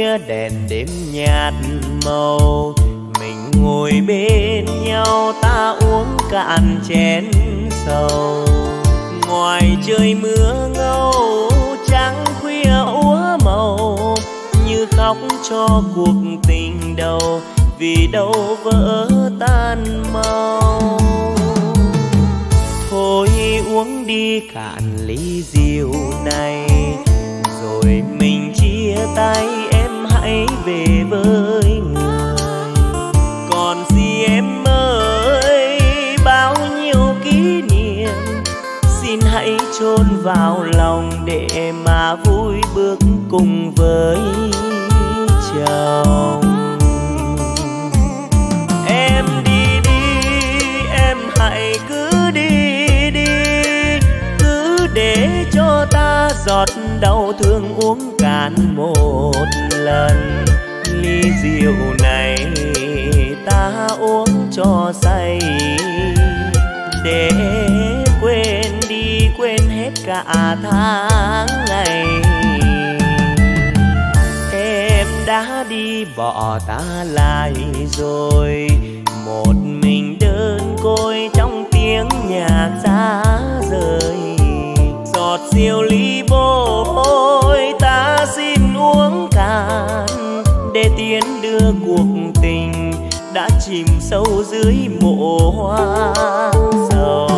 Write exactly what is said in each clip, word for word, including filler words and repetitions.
khuya đèn đêm nhạt màu, mình ngồi bên nhau ta uống cạn chén sầu. Ngoài trời mưa ngâu trắng khuya úa màu, như khóc cho cuộc tình đầu vì đâu vỡ tan mau. Thôi uống đi cạn ly rượu này, rồi mình chia tay em hãy về với người. Còn gì em ơi, bao nhiêu kỷ niệm xin hãy chôn vào lòng để mà vui bước cùng với chồng. Em đi đi, em hãy cứ đi đi, cứ để cho ta giọt đau thương uống cạn một lần. Ly rượu này ta uống cho say, để quên đi quên hết cả tháng ngày. Em đã đi bỏ ta lại rồi, một mình đơn côi trong tiếng nhạc xa rời. Giọt rượu ly bôi ta xin uống cạn, để tiến đưa cuộc tình đã chìm sâu dưới mộ hoa sầu.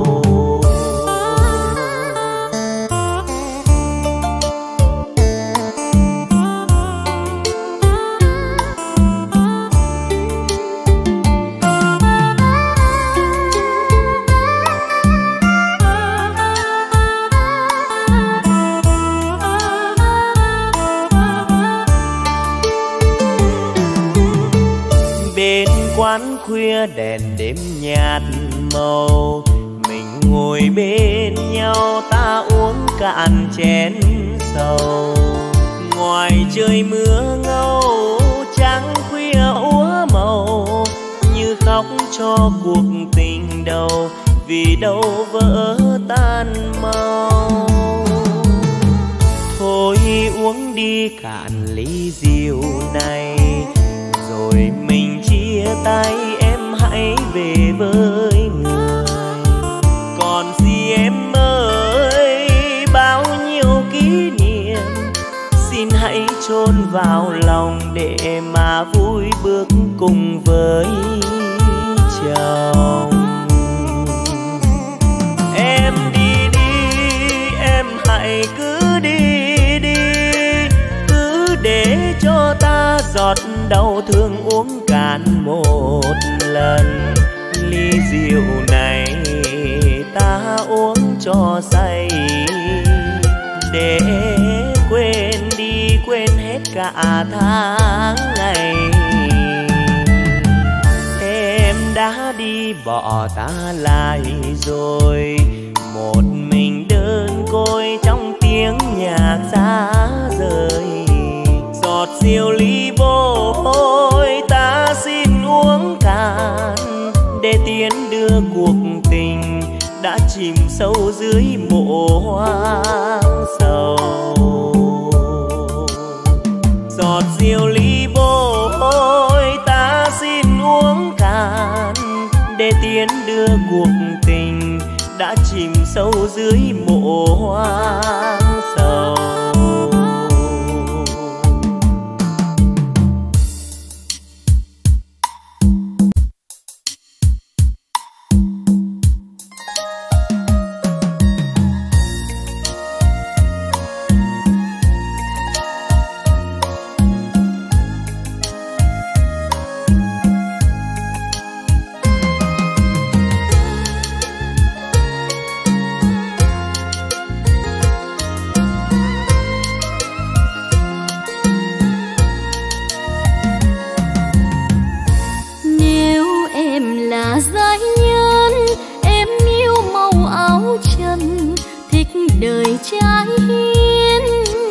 Quán khuya đèn đêm nhạt màu, mình ngồi bên nhau ta uống cạn chén sầu. Ngoài trời mưa ngâu trắng khuya úa màu, như khóc cho cuộc tình đầu vì đâu vỡ tan mau. Thôi uống đi cạn ly rượu này, rồi mình chia tay em hãy về với người. Còn gì em ơi, bao nhiêu kỷ niệm xin hãy chôn vào lòng để mà vui bước cùng với chồng. Em đi đi, em hãy cứ đi đi, cứ để cho ta giọt đau thương uống cạn một lần. Ly rượu này ta uống cho say, để quên đi quên hết cả tháng ngày. Em đã đi bỏ ta lại rồi, một mình đơn côi trong tiếng nhạc xa rời. Giọt rượu ly bôi ta xin uống cạn, để tiến đưa cuộc tình đã chìm sâu dưới mộ hoang sầu. Giọt rượu ly bôi ta xin uống cạn, để tiến đưa cuộc tình đã chìm sâu dưới mộ hoang sầu. đời trái hiên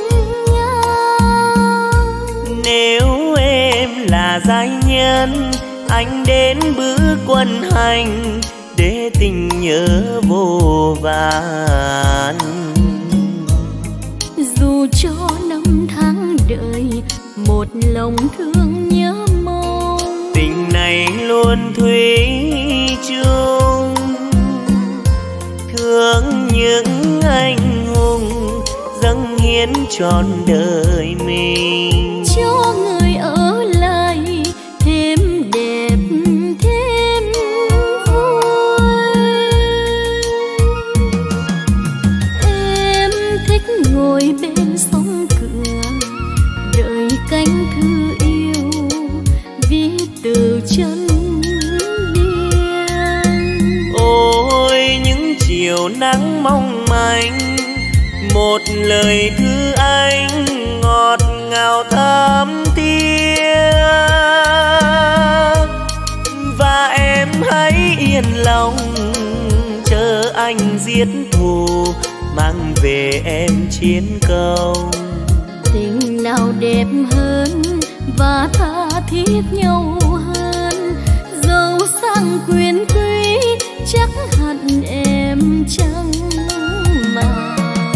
ngang. Nếu em là giai nhân, anh đến bữa quân hành để tình nhớ vô vàn. Dù cho năm tháng đời một lòng thương nhớ mong. Tình này luôn thủy chung, thương những anh hùng dâng hiến trọn đời mình. Cho người ở lại thêm đẹp thêm vui. Em thích ngồi bên sông cửa đợi cánh thư yêu viết từ chân biên. Ôi những chiều nắng mong manh, một lời thư anh ngọt ngào thắm thiết. Và em hãy yên lòng chờ anh giết thù mang về em chiến công. Tình nào đẹp hơn và tha thiết nhau hơn, dẫu sang quyền quý chắc hẳn em chẳng mà.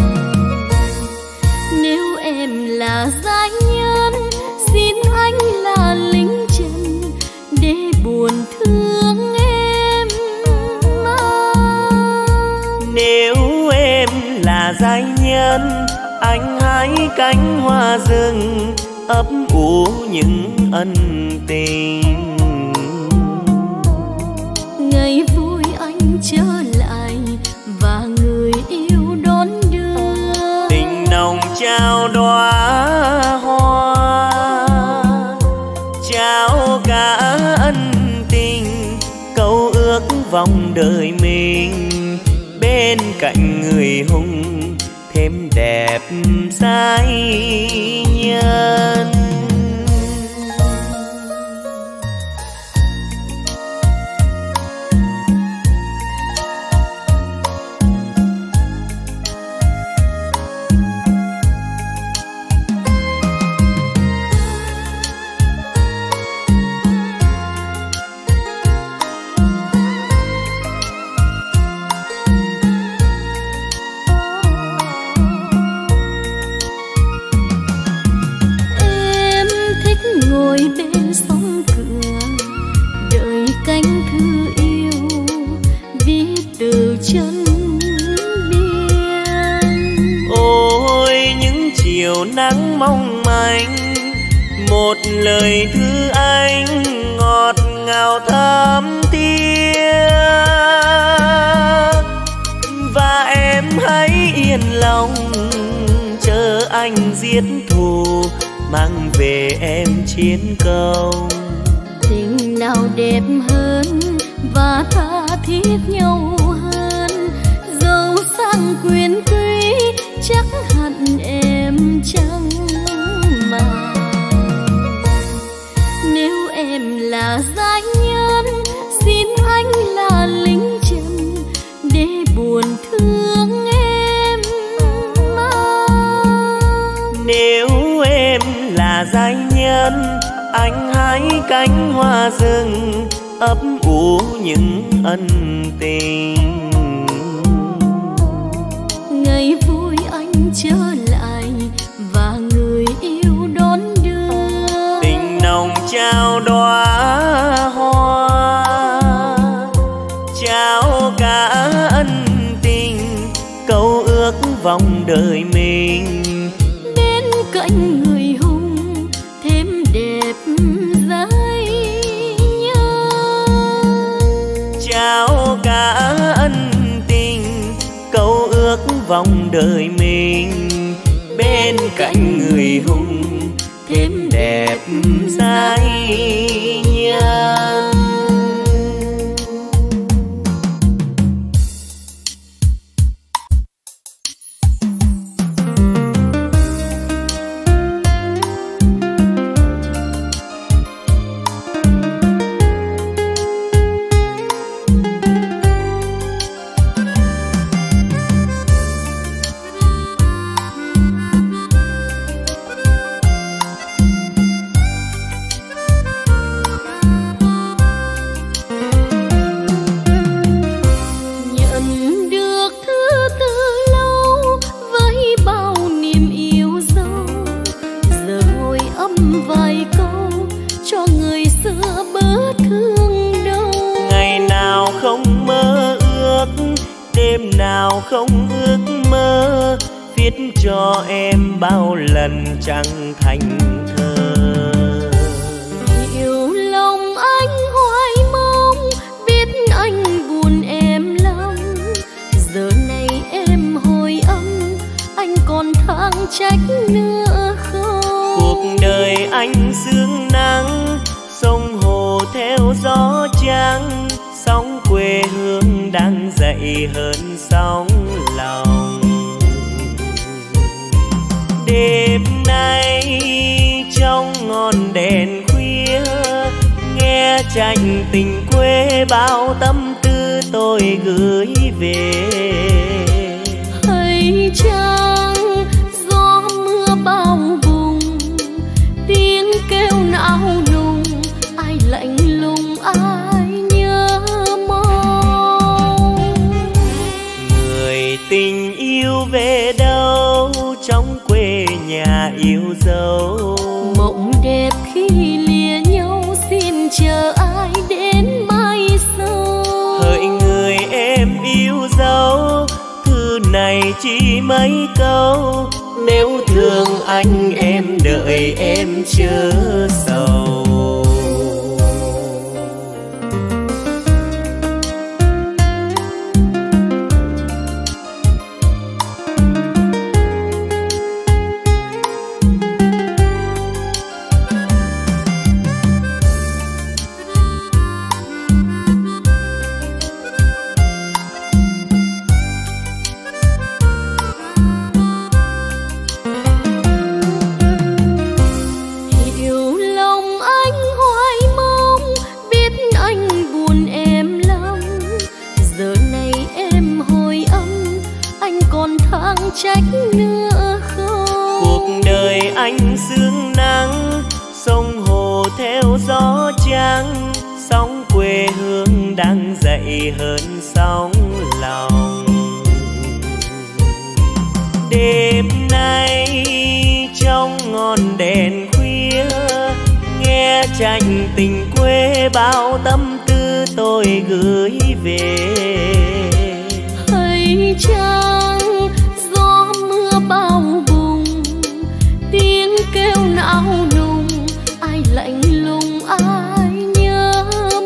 Nếu em là giai nhân xin anh là lính trần để buồn thương em mà. Nếu em là giai nhân anh hái cánh hoa rừng ấp ủ những ân tình. Ngày vui anh trở lại và người yêu đón đưa. Tình nồng trao đóa hoa, trao cả ân tình, câu ước vòng đời mình. Bên cạnh người hùng thêm đẹp giai nhân. Ngồi bên sông cửa đợi cánh thư yêu viết từ chân biên. Ôi những chiều nắng mong manh, một lời thư anh ngọt ngào thắm thiết. Và em hãy yên lòng chờ anh giết thù mang về em chiến công. Tình nào đẹp hơn và tha thiết nhau hơn, dẫu sang quyền quý chắc hẳn em chẳng mà. Nếu em là giai nhân xin anh là lính trần để buồn thương em mà. Nếu em là giai nhân anh hái cánh hoa rừng ấp ủ những ân tình. Ngày vui anh trở lại và người yêu đón đưa. Tình nồng trao đóa hoa, trao cả ân tình, câu ước vòng đời mình. Bên cạnh người hùng thêm đẹp giai nhân, trao cả ân tình, câu ước vòng đời mình. Bên cạnh người hùng thêm đẹp giai nhân. đêm nào không ước mơ viết cho em bao lần chẳng thành thơ. Hiểu lòng anh hoài mong biết anh buồn em lắm, giờ này em hồi âm anh còn thang trách nữa không? Cuộc đời anh sương nắng, sông hồ theo gió trắng, sóng quê hương đang dậy hơn sóng lòng. Đêm nay trong ngọn đèn khuya nghe tranh tình quê, bao tâm tư tôi gửi về. Hay chăng gió mưa bao vùng, tiếng kêu não nùng, ai lạnh lùng ai nhớ mong. Người tình yêu về đâu trong quê nhà yêu dấu, mộng đẹp khi lìa nhau xin chờ ai đến mai sau. hỡi người em yêu dấu, thư này chỉ mấy câu, nếu thương anh em đợi em chớ sầu. Trách nữa không? Cuộc đời anh sương nắng, sông hồ theo gió trắng, sóng quê hương đang dậy hơn sóng lòng. Đêm nay trong ngọn đèn khuya nghe tranh tình quê, bao tâm tư tôi gửi về. Hay chăng bao vùng, tiếng kêu não nùng, ai lạnh lùng ai nhớ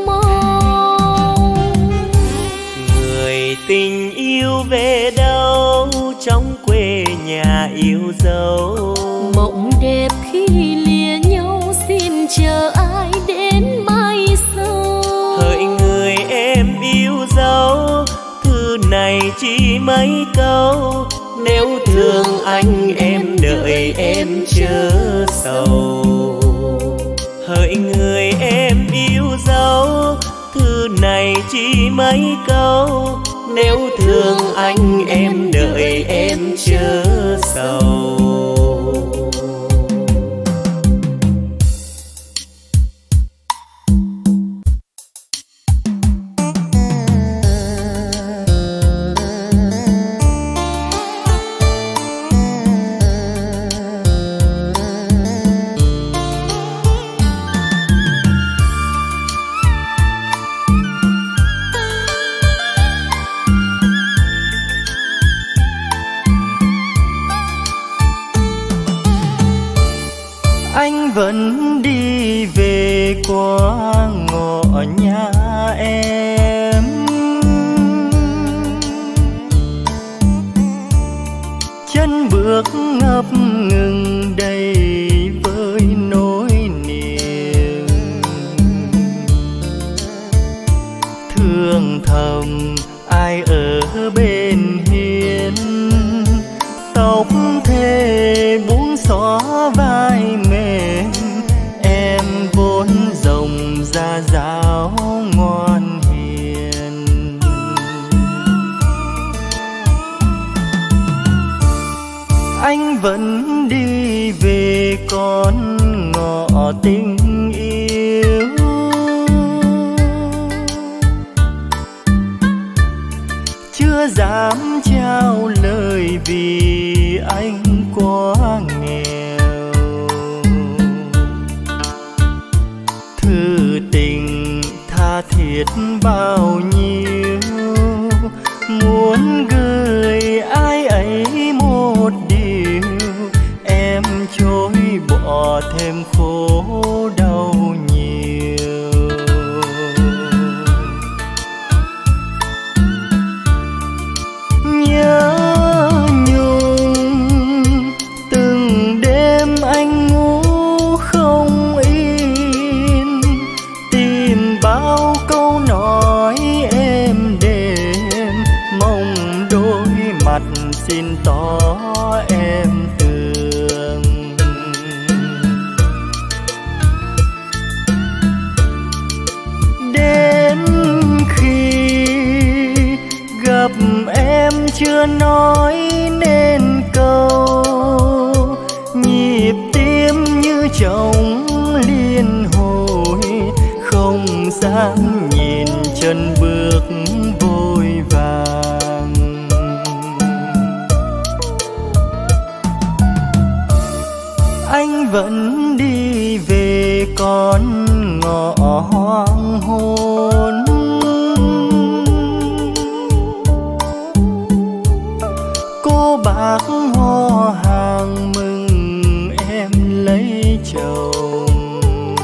mong. Người tình yêu về đâu trong quê nhà yêu dấu, mộng đẹp khi lìa nhau xin chờ ai đến mai sau. hỡi người em yêu dấu, thư này chỉ mấy câu, nếu thương anh em đợi em chớ sầu. hỡi người em yêu dấu, thư này chỉ mấy câu, nếu thương anh em đợi em chớ sầu. vẫn đi về qua ngõ nhà em. Chân bước ngập ngừng đầy với nỗi niềm, thương thầm ai ở bên hiên. Tóc thề buông xõa vai mềm, em vốn rộng ra giáo ngoan hiền. Anh vẫn đi về con ngõ tình yêu, chưa dám trao lời vì anh quá nghèo. Thư tình tha thiết bao nhiêu, muốn gửi ai ấy một điều, em chối bỏ thêm khổ đau nhiều. Nhớ nhung từng đêm anh ngủ không yên, tìm bao câu nói êm đềm, mong đôi mặt xin tỏ em thương. Đến khi gặp em chưa nói nên câu, nhịp tim như trống liên hồi, không dám nhìn chân bước vội vàng. Anh vẫn đi về con ngõ hoang hôn, cô bác hò hàng mừng em lấy chồng.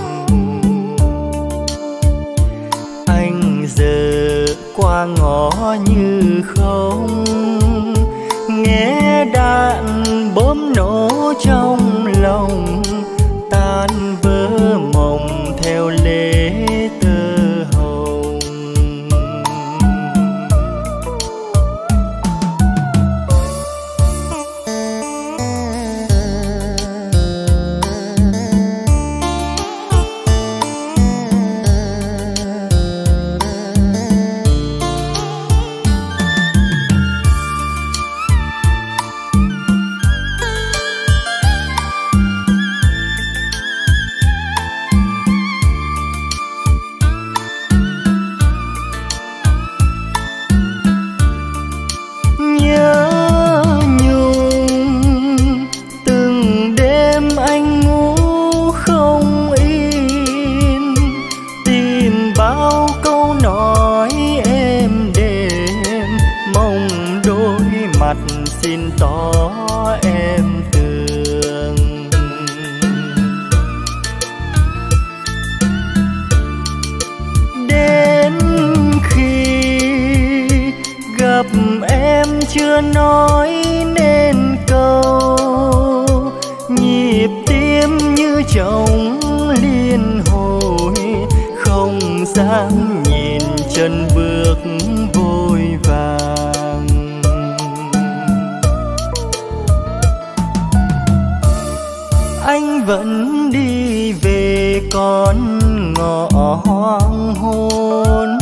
Anh giờ qua ngõ như không, nghe đạn bom nổ trong lòng, tan vỡ mộng theo lễ tơ hồng. Xin tỏ em thương. Đến khi gặp em chưa nói nên câu, nhịp tim như trống liên hồi, không dám nhìn chân bước vội vàng. Anh vẫn đi về con ngõ hoang hôn,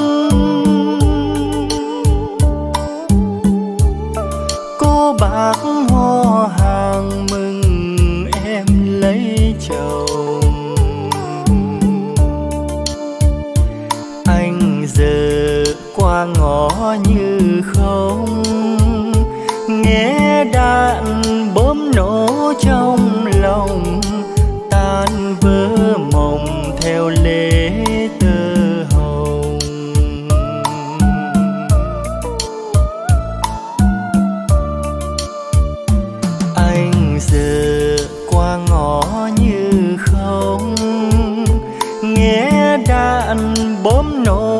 cô bác hò hàng mừng em lấy chồng. Anh giờ qua ngõ như không, nghe đạn bom nổ trong lòng, tan vỡ mộng theo lễ tơ hồng. Anh giờ qua ngõ như không, nghe đạn bom nổ